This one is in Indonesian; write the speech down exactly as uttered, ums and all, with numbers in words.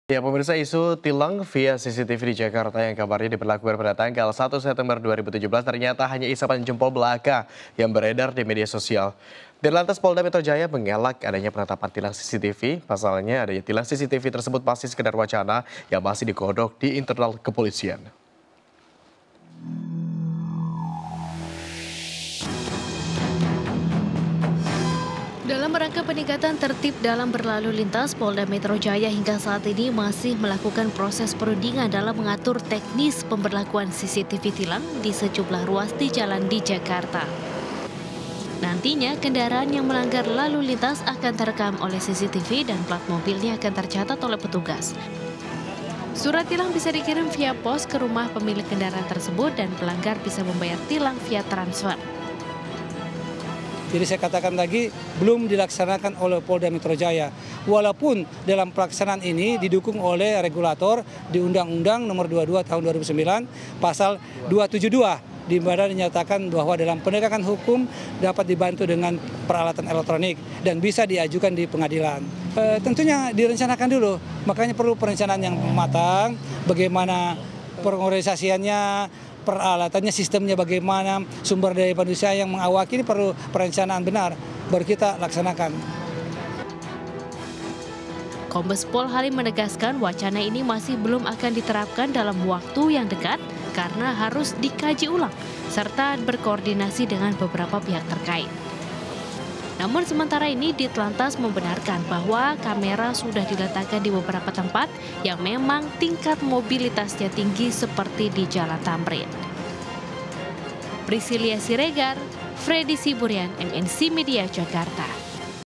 Ya, pemirsa, isu tilang via C C T V di Jakarta yang kabarnya diberlakukan pada tanggal satu September dua ribu tujuh belas ternyata hanya isapan jempol belaka yang beredar di media sosial. Dirlantas Polda Metro Jaya mengelak adanya penetapan tilang C C T V. Pasalnya adanya tilang C C T V tersebut masih sekedar wacana yang masih digodok di internal kepolisian. Dalam rangka peningkatan tertib dalam berlalu lintas, Polda Metro Jaya hingga saat ini masih melakukan proses perundingan dalam mengatur teknis pemberlakuan C C T V tilang di sejumlah ruas di jalan di Jakarta. Nantinya, kendaraan yang melanggar lalu lintas akan terekam oleh C C T V dan plat mobilnya akan tercatat oleh petugas. Surat tilang bisa dikirim via pos ke rumah pemilik kendaraan tersebut dan pelanggar bisa membayar tilang via transfer. Jadi saya katakan lagi, belum dilaksanakan oleh Polda Metro Jaya. Walaupun dalam pelaksanaan ini didukung oleh regulator di Undang-Undang Nomor dua puluh dua Tahun dua ribu sembilan, Pasal dua ratus tujuh puluh dua, di mana dinyatakan bahwa dalam penegakan hukum dapat dibantu dengan peralatan elektronik dan bisa diajukan di pengadilan. E, tentunya direncanakan dulu, makanya perlu perencanaan yang matang, bagaimana pengorganisasiannya, peralatannya, sistemnya bagaimana, sumber daya manusia yang mengawaki, ini perlu perencanaan benar, baru kita laksanakan. Kombes Pol Halim menegaskan wacana ini masih belum akan diterapkan dalam waktu yang dekat karena harus dikaji ulang, serta berkoordinasi dengan beberapa pihak terkait. Namun sementara ini Ditlantas membenarkan bahwa kamera sudah diletakkan di beberapa tempat yang memang tingkat mobilitasnya tinggi seperti di Jalan Tamrin. Priscilia Siregar, Freddy Siburian, M N C Media, Jakarta.